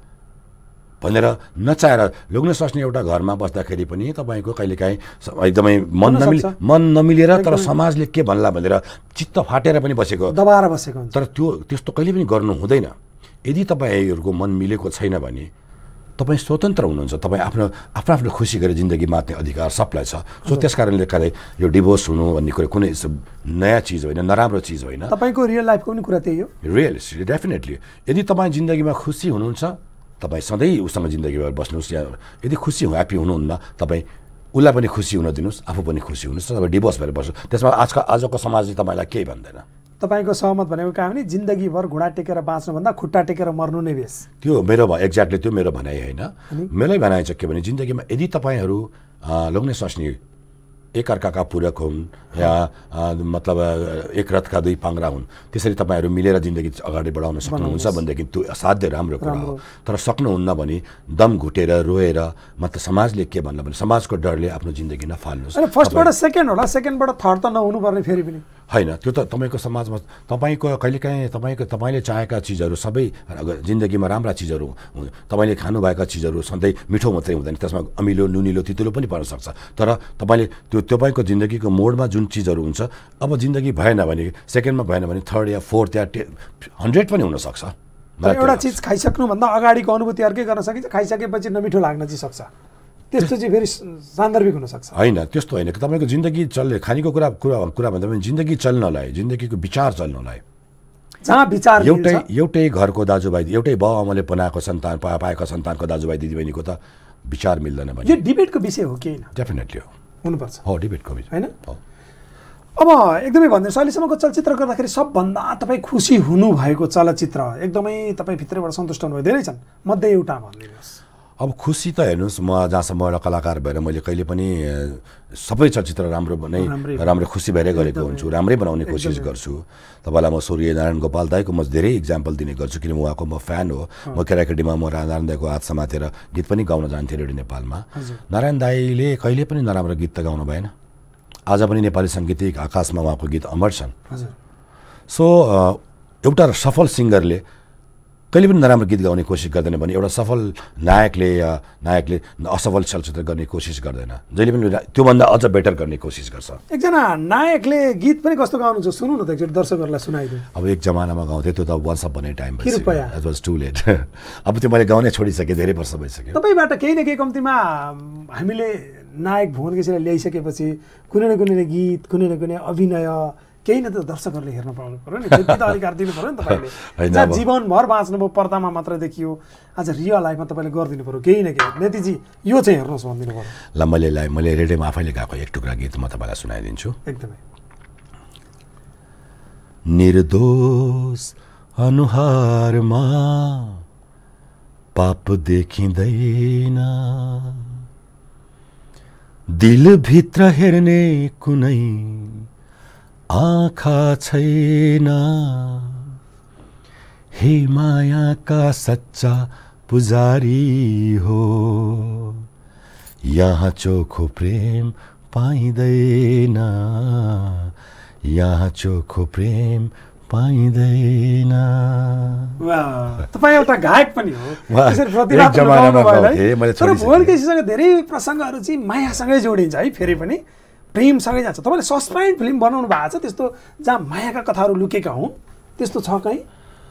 Speaker 2: भनेर नचाहेर लोग्ने स्वास्नी एउटा घरमा बस्दाखेरि पनि तपाईँको कहिलेकाहीँ एकदमै मन नमिल मन नमिलेर तर समाजले के भन्ला भनेर चित्त फाटेर पनि बसेको
Speaker 1: दबाएर बसेको हुन्छ।
Speaker 2: तर त्यो त्यस्तो कहिले पनि गर्नु हुँदैन। यदि तपाईँहरूको मन मिलेको छैन भने तपाईँ स्वतन्त्र हुनुहुन्छ। तपाईँ आफ्नो आफ्नो आफ्नो खुसी गरेर जिन्दगी बाँच्ने अधिकार सबलाई छ। सो त्यस कारणले गर्दा यो डिभोर्स हुनु भन्ने कुरा कुनै नयाँ चिज होइन, नराम्रो चिज होइन।
Speaker 1: तपाईँको रियल लाइफको पनि कुरा त्यही हो।
Speaker 2: रियल डेफिनेटली यदि तपाईँ जिन्दगीमा खुसी हुनुहुन्छ तपाईँ सधैँ उसँग जिन्दगीमा बस्नुहोस्। या यदि खुसी ह्याप्पी हुनुहुन्न तपाईँ उसलाई पनि खुसी हुन दिनुहोस्, आफू पनि खुसी हुनुहोस्। तपाईँ डिभोर्स भएर बस्नु त्यसमा आजको आजको समाजले तपाईँलाई केही भन्दैन।
Speaker 1: तपाईँको सहमत भनेको कहाँ भने जिन्दगीभर घुँडा टेकेर बाँच्नुभन्दा खुट्टा टेकेर मर्नु नै बेस।
Speaker 2: त्यो मेरो एक्ज्याक्टली त्यो मेरो भनाइ होइन। मेरै भनाइ चाहिँ के भने जिन्दगीमा यदि तपाईँहरू लोग्ने स्वास्नी एकअर्काका पूरक हुन् या मतलब एक रथका दुई पाङ्ग्रा हुन् त्यसरी तपाईँहरू मिलेर जिन्दगी अगाडि बढाउन सक्नुहुन्छ भनेदेखि त्यो असाध्य राम्रो कुरा हो। तर सक्नुहुन्न भने दम घुटेर रोएर मतलब समाजले के भन्ला भने समाजको डरले आफ्नो जिन्दगी नफाल्नुहोस्।
Speaker 1: फर्स्टबाट सेकेन्ड होला, सेकेन्डबाट थर्ड त नहुनु पर्ने फेरि पनि
Speaker 2: होइन। त्यो त तपाईँको समाजमा तपाईँको कहिलेकाहीँ तपाईँको तपाईँले चाहेका चिजहरू सबै जिन्दगीमा राम्रा चिजहरू तपाईँले खानुभएका चिजहरू सधैँ मिठो मात्रै हुँदैन, त्यसमा अमिलो नुनिलो तितिलो पनि पर्न सक्छ। तर तपाईँले त्यो तपाईँको जिन्दगीको मोडमा जुन चिजहरू हुन्छ अब जिन्दगी भएन भने सेकेन्डमा भएन भने थर्ड या फोर्थ या टे हन्ड्रेड पनि हुनसक्छ।
Speaker 1: एउटा चिज खाइसक्नुभन्दा अगाडिको अनुभूति अर्कै गर्न सकिन्छ, खाइसकेपछि नमिठो लाग्न चाहिँ सक्छ। त्यस्तो चाहिँ फेरि सान्दर्भिक हुनसक्छ।
Speaker 2: होइन त्यस्तो होइन। तपाईँको जिन्दगी चल्ने खानेको कुरा कुरा कुरा भन्दा पनि जिन्दगी चल्नलाई जिन्दगीको विचार चल्नलाई
Speaker 1: जहाँ विचार
Speaker 2: एउटै एउटै घरको दाजुभाइ एउटै बाउ आमाले बनाएको सन्तान पाएका सन्तानको दाजुभाइ दिदीबहिनीको त विचार मिल्दैन भने
Speaker 1: यो डिबेटको विषय हो कि होइन?
Speaker 2: डेफिनेटली हो,
Speaker 1: हुनुपर्छ।
Speaker 2: हो डिबेटको विषय
Speaker 1: होइन। अब एकदमै भन्नुहोस् अहिलेसम्मको चलचित्र गर्दाखेरि सबभन्दा तपाईँ खुसी हुनुभएको चलचित्र एकदमै तपाईँ भित्रबाट सन्तुष्ट हुनुभयो धेरै छन् मध्ये एउटा भनिदिनुहोस्।
Speaker 2: अब खुसी त हेर्नुहोस् म जहाँसम्म एउटा कलाकार भएर मैले कहिले पनि सबै चलचित्र राम्रो नै राम्रो खुसी भएरै गरेको हुन्छु, राम्रै बनाउने कोसिस गर्छु। तपाईँलाई म सूर्य नारायण गोपाल दाईको म धेरै इक्जाम्पल दिने गर्छु किन उहाँको म फ्यान हो। म केराकेटीमा म नारायण दाईको हात समातेर गीत पनि गाउन जान्थेँ रेडियो नेपालमा। नारायण दाईले कहिले पनि नराम्रो गीत त गाउनु भएन। आज पनि नेपाली साङ्गीतिक आकाशमा उहाँको गीत अमर छन्। सो एउटा सफल सिङ्गरले कहिले पनि नराम्रो गीत गाउने कोसिस गर्दैन भने एउटा सफल नायकले या नायकले असफल चलचित्र गर्ने कोसिस गर्दैन, जहिले पनि त्योभन्दा अझ बेटर गर्ने कोसिस गर्छ।
Speaker 1: एकजना नायकले गीत पनि कस्तो गाउनुहुन्छ सुन्नु न त एकचोटि दर्शकहरूलाई सुनाइदिनु।
Speaker 2: अब एक जमानामा गाउँथेँ त्यो त वान्स अप भन्ने time it was too late. अब त्यो मैले गाउने छोडिसकेँ, धेरै वर्ष भइसक्यो।
Speaker 1: तपाईँबाट केही न केही कम्तीमा हामीले नायक भुवन केसीलाई ल्याइसकेपछि कुनै न कुनै गीत कुनै न कुनै अभिनय केही न त दर्शकहरूले हेर्न पाउनु पऱ्यो नि, त्यति त अधिकार दिनु पऱ्यो नि तपाईँले। जीवनभर बाँच्नुभयो पर्दामा मात्र देखियो, आज रियल लाइफमा तपाईँले गरिदिनु पऱ्यो केही न केही। नेतिजी यो चाहिँ हेर्नुहोस् भनिदिनु पऱ्यो।
Speaker 2: ल मैले मैले रेडियोमा आफैले गाएको एक टुक्रा गीत म तपाईँलाई सुनाइदिन्छु।
Speaker 1: एकदमै।
Speaker 2: निर्दोष अनुहारमा पाप देखिँदैन, दिलभित्र हेर्ने कुनै आँखा छैन, हे मायाका सच्चा पुजारी हो, यहाँ चोखो प्रेम पाइँदैन, यहाँ चोखो प्रेम पाइँदैन।
Speaker 1: तपाईँ एउटा गायक पनि हो, तर भुवन केसीसँग धेरै प्रसङ्गहरू चाहिँ मायासँगै जोडिन्छ है। फेरि पनि प्रेमसँगै जान्छ। तपाईँले सस्पेन्स फिल्म बनाउनु भएको छ त्यस्तो जहाँ मायाका कथाहरू लुकेका हुन्, त्यस्तो छ कहीँ?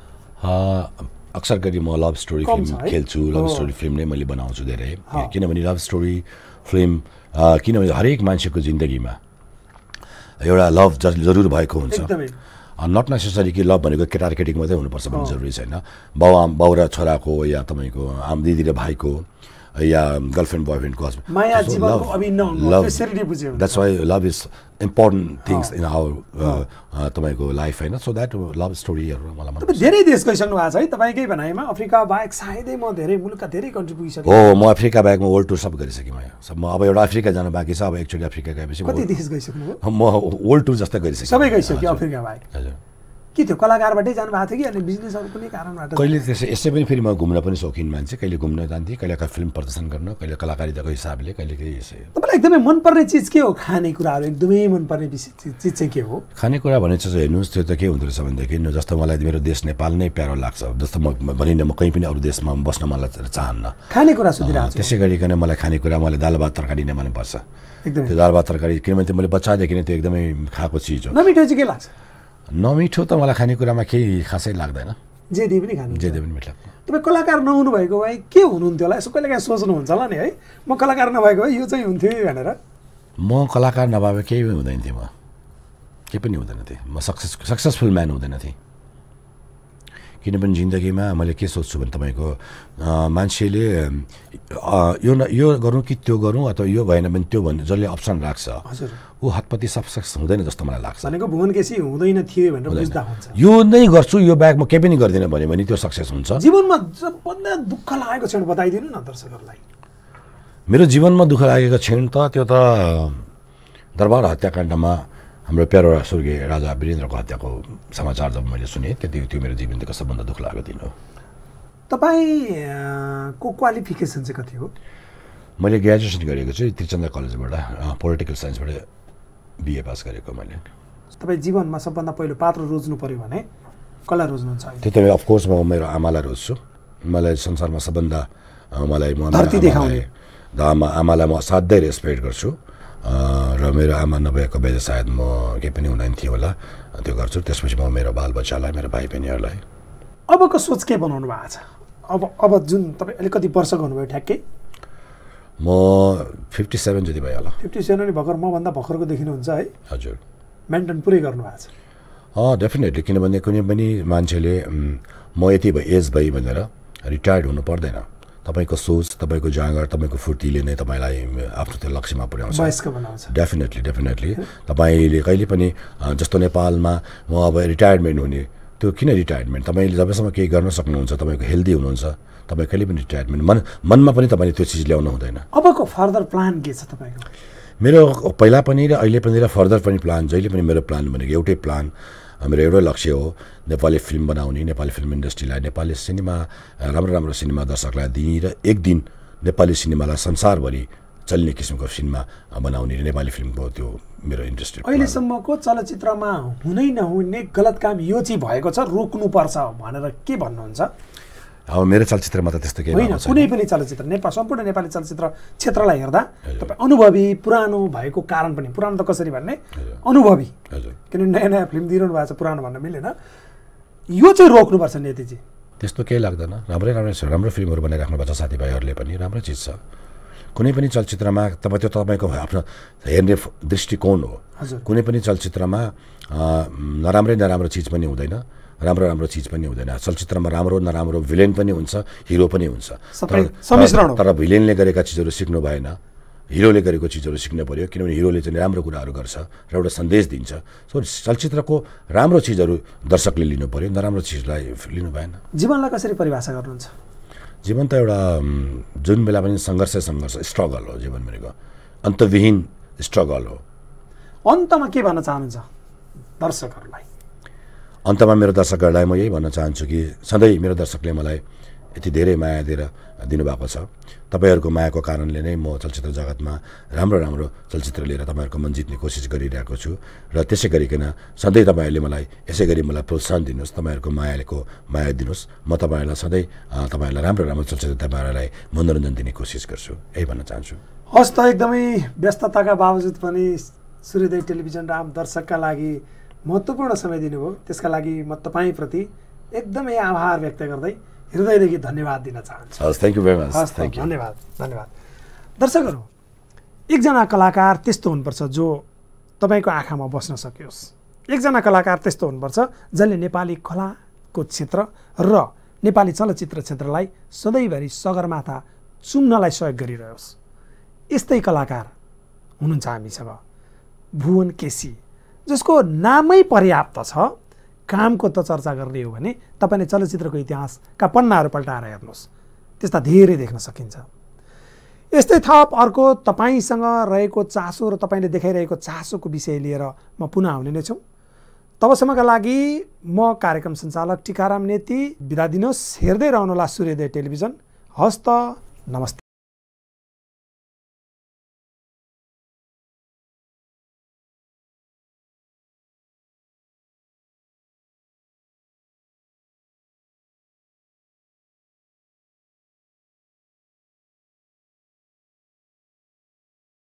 Speaker 2: अक्सर गरी म लभ स्टोरी फिल्म खेल्छु, लभ स्टोरी फिल्म नै मैले बनाउँछु धेरै, किनभने लभ स्टोरी फिल्म किनभने हरेक मान्छेको जिन्दगीमा एउटा लभ जरुर भएको हुन्छ। नट नेसेसरी कि लभ भनेको केटा र केटीको मात्रै हुनुपर्छ भन्ने जरुरी छैन। बाउ आम बाउ र छोराको या तपाईँको आम दिदी र भाइको या गर्लफ्रेन्ड बोयफ्रेन्डको हस्बेन्ड
Speaker 1: माया जीवनको अभिन्न अंग त्यसरी बुझ्यो।
Speaker 2: That's why love is important things in our तपाईँको लाइफ होइन। सो द्याट लभ स्टोरीहरू मलाई मन पर्छ।
Speaker 1: धेरै देश गइसक्नु भएको छ है तपाईँकै भनाइमा? अफ्रिका बाहेक सायदै म धेरै मुलुकका धेरै कन्ट्री पुगिसकेँ।
Speaker 2: हो, म अफ्रिका बाहेक म वर्ल्ड टुर सब गरिसकेँ। म सब म अब एउटा अफ्रिका जान बाँकी छ। अब एक्चुअली अफ्रिका गएपछि
Speaker 1: कति देश गइसक्नु?
Speaker 2: म वर्ल्ड टुर जस्तै गरिसकेँ।
Speaker 1: सबै गइसक्यो अफ्रिका बाहेक। हजुर, के थियो कलाकारबाटै जानु भएको थियो कि अनि बिजनेसहरू कुनै कारणबाट?
Speaker 2: कहिले त्यसै यसै पनि फेरि म घुम्न पनि शौकिन मान्छे। कहिले घुम्न जान्थेँ, कहिले फिल्म प्रदर्शन गर्न, कहिले कलाकारिताको हिसाबले, कहिले केही यसै।
Speaker 1: तपाईँलाई एकदमै मनपर्ने चिज के हो? खानेकुराहरू एकदमै मनपर्ने चिज चाहिँ के हो?
Speaker 2: खानेकुरा भने चाहिँ हेर्नुहोस्, त्यो त के हुँदो रहेछ भनेदेखि जस्तो मलाई मेरो देश नेपाल नै प्यारो लाग्छ। जस्तो म भनिनँ, म कहीँ पनि अरू देशमा बस्न मलाई चाहन्न।
Speaker 1: खानेकुरा सोधिरहेको छु।
Speaker 2: त्यसै गरिकन मलाई खानेकुरा मलाई दाल भात तरकारी नै मनपर्छ।
Speaker 1: एकदमै
Speaker 2: त्यो दाल भात तरकारी किनभने त्यो मैले बच्चादेखि नै त्यो एकदमै खाएको चिज हो।
Speaker 1: नमिठो चाहिँ के लाग्छ?
Speaker 2: नमिठो त मलाई खानेकुरामा केही खासै लाग्दैन।
Speaker 1: जे दिए पनि खानु,
Speaker 2: जे दिए पनि मिठो लाग्छ।
Speaker 1: तपाईँ कलाकार नहुनु भएको भए के हुनुहुन्थ्यो होला? यसो कहिले काहीँ सोच्नुहुन्छ होला नि है, म कलाकार नभएको भए यो चाहिँ हुन्थ्यो भनेर?
Speaker 2: म कलाकार नभए केही पनि हुँदैन थिएँ। म केही पनि हुँदैन थिएँ। म सक्सेस सक्सेसफुल म्यान हुँदैन थिएँ। किनभने जिन्दगीमा मैले के सोच्छु भने तपाईँको मान्छेले यो न यो गरौँ कि त्यो गरौँ अथवा यो भएन भने त्यो भन्ने जसले अप्सन राख्छ ऊ हतपति सक्सेस हुँदैन जस्तो मलाई लाग्छ।
Speaker 1: भनेको भुवन केसी हुँदैन थियो भनेर बुझ्दा हुन्छ।
Speaker 2: यो नै गर्छु, यो ब्याग म केही पनि गर्दिनँ भन्यो भने त्यो सक्सेस हुन्छ।
Speaker 1: जीवनमा सबभन्दा दुःख लागेको क्षण बताइदिनु न दर्शकहरूलाई।
Speaker 2: मेरो जीवनमा दुःख लागेको क्षण त त्यो त दरबार हत्याकाण्डमा हाम्रो प्यारो स्वर्गीय राजा वीरेन्द्रको हत्याको समाचार जब मैले सुनेँ त्यति त्यो मेरो जीवनको सबभन्दा दुःख लागेको दिन हो।
Speaker 1: तपाईँको क्वालिफिकेसन चाहिँ कति हो?
Speaker 2: मैले ग्रेजुएसन गरेको चाहिँ त्रिचन्द्र कलेजबाट पोलिटिकल साइन्सबाट बिए पास गरेको मैले।
Speaker 1: तपाईँ जीवनमा सबभन्दा पहिलो पात्र रोज्नु पऱ्यो भने कसलाई रोज्नुहुन्छ?
Speaker 2: त्यो त अफकोर्स म मेरो आमालाई रोज्छु। मलाई संसारमा सबभन्दा मलाई म
Speaker 1: धरती देखाउने
Speaker 2: आमा आमालाई म असाध्यै रेस्पेक्ट गर्छु र मेरो आमा नभएको भए सायद म केही पनि हुँदैन थियो होला, त्यो गर्छु। त्यसपछि म मेरो बालबच्चालाई, मेरो भाइ बहिनीहरूलाई।
Speaker 1: अबको सोच के बनाउनु भएको छ? अब अब जुन तपाईँ अलिकति वर्ष गर्नुभयो ठ्याक्कै?
Speaker 2: म फिफ्टी सेभेन जति भयो होला।
Speaker 1: फिफ्टी सेभेन नि भर्खर मभन्दा भर्खरको देखिनुहुन्छ है?
Speaker 2: हजुर।
Speaker 1: मेन्टेन पुरै गर्नुभएको छ?
Speaker 2: अँ डेफिनेटली, किनभने कुनै पनि मान्छेले म यति भयो एज भई भनेर रिटायर्ड हुनु पर्दैन। तपाईँको सोच, तपाईँको जाँगर, तपाईँको फुर्तीले नै तपाईँलाई आफ्नो त्यो लक्ष्यमा पुर्याउँछ,
Speaker 1: वयस्क बनाउँछ।
Speaker 2: डेफिनेटली डेफिनेटली तपाईँले कहिले पनि जस्तो नेपालमा म अब रिटायरमेन्ट हुने त्यो किन रिटायरमेन्ट? तपाईँले जबसम्म केही गर्न सक्नुहुन्छ, तपाईँको हेल्दी हुनुहुन्छ, तपाईँ कहिले पनि रिटायरमेन्ट मन मनमा पनि तपाईँले त्यो चिज ल्याउनु हुँदैन।
Speaker 1: अबको फर्दर प्लान के छ तपाईँको?
Speaker 2: मेरो पहिला पनि र अहिले पनि र फर्दर पनि प्लान, जहिले पनि मेरो प्लान भनेको एउटै प्लान, मेरो एउटै लक्ष्य हो नेपाली फिल्म बनाउने, नेपाली फिल्म इन्डस्ट्रीलाई, नेपाली सिनेमा राम्रो राम्रो सिनेमा दर्शकलाई दिने र एक दिन नेपाली सिनेमालाई संसारभरि चल्ने किसिमको सिनेमा बनाउने नेपाली फिल्मको त्यो मेरो इन्डस्ट्री।
Speaker 1: अहिलेसम्मको चलचित्रमा हुनै नहुने गलत काम यो चाहिँ भएको छ, रोक्नुपर्छ भनेर के भन्नुहुन्छ?
Speaker 2: अब मेरो चलचित्रमा त त्यस्तो केही
Speaker 1: होइन, कुनै पनि चलचित्र नेपाल सम्पूर्ण नेपाली चलचित्र क्षेत्रलाई हेर्दा तपाईँ अनुभवी पुरानो भएको कारण पनि, पुरानो त कसरी भन्ने अनुभवी, किनभने नयाँ नयाँ फिल्म दिइरहनु भएको छ, पुरानो भन्न मिलेन, यो चाहिँ रोक्नुपर्छ नेताजी?
Speaker 2: त्यस्तो केही लाग्दैन। राम्रै राम्रो राम्रो फिल्महरू बनाइराख्नु भएको छ साथीभाइहरूले पनि, राम्रो चिज छ। कुनै पनि चलचित्रमा तपाईँ त्यो तपाईँको आफ्नो हेर्ने दृष्टिकोण हो। कुनै पनि चलचित्रमा नराम्रै नराम्रो चिज पनि हुँदैन, राम्रो राम्रो चिज पनि हुँदैन। चलचित्रमा राम्रो नराम्रो भिलेन पनि हुन्छ, हिरो पनि हुन्छ, तर भिलेनले गरेका चिजहरू सिक्नु भएन, हिरोले गरेको चिजहरू सिक्नु पऱ्यो। किनभने हिरोले चाहिँ राम्रो कुराहरू गर्छ र एउटा सन्देश दिन्छ। सो चलचित्रको राम्रो चिजहरू दर्शकले लिनु पऱ्यो, नराम्रो चिजलाई लिनु भएन।
Speaker 1: जीवनलाई कसरी परिभाषा गर्नुहुन्छ?
Speaker 2: जीवन त एउटा जुन बेला पनि सङ्घर्ष सङ्घर्ष स्ट्रगल हो जीवन भनेको, अन्तविहीन स्ट्रगल हो।
Speaker 1: अन्तमा के भन्न चाहनुहुन्छ दर्शकहरूलाई?
Speaker 2: अन्तमा मेरो दर्शकहरूलाई म यही भन्न चाहन्छु कि सधैँ मेरो दर्शकले मलाई यति धेरै माया दिएर दिनुभएको छ। तपाईँहरूको मायाको कारणले नै म चलचित्र जगतमा राम्रो राम्रो चलचित्र लिएर तपाईँहरूको मन जित्ने कोसिस गरिरहेको छु र त्यसै गरिकन सधैँ तपाईँहरूले मलाई यसै गरी मलाई प्रोत्साहन दिनुहोस्, तपाईँहरूको मायाको माया दिनुहोस्। म तपाईँहरूलाई सधैँ तपाईँहरूलाई राम्रो राम्रो चलचित्र तपाईँहरूलाई मनोरञ्जन दिने कोसिस गर्छु, यही भन्न चाहन्छु।
Speaker 1: हस् त, एकदमै व्यस्तताका बावजुद पनि सूर्योदय टेलिभिजन र आम दर्शकका लागि महत्त्वपूर्ण समय दिनुभयो, त्यसका लागि म तपाईँप्रति एकदमै आभार व्यक्त गर्दै हृदयदेखि धन्यवाद दिन चाहन्छु।
Speaker 2: हस्, थ्याङ्क यू भेरी मच।
Speaker 1: हस्,
Speaker 2: थ्याङ्क यू।
Speaker 1: धन्यवाद धन्यवाद। दर्शकहरू, एकजना कलाकार त्यस्तो हुनुपर्छ जो तपाईँको आँखामा बस्न सकियोस्। एकजना कलाकार त्यस्तो हुनुपर्छ जसले नेपाली कलाको क्षेत्र र नेपाली चलचित्र क्षेत्रलाई सधैँभरि सगरमाथा चुम्नलाई सहयोग गरिरहोस्। यस्तै कलाकार हुनुहुन्छ हामीसँग भुवन केसी, जसको नामै पर्याप्त छ। कामको त चर्चा गर्ने हो भने तपाईँले चलचित्रको इतिहासका पन्नाहरू पल्टाएर हेर्नुहोस्, त्यस्ता धेरै देख्न सकिन्छ। यस्तै थप अर्को तपाईँसँग रहेको चासो र तपाईँले देखाइरहेको चासोको विषय लिएर म पुनः आउने नै छु। तबसम्मका लागि म कार्यक्रम सञ्चालक टिकाराम नेती बिदा दिनुहोस्। हेर्दै रहनुहोला सूर्योदय टेलिभिजन। हस्त, नमस्ते।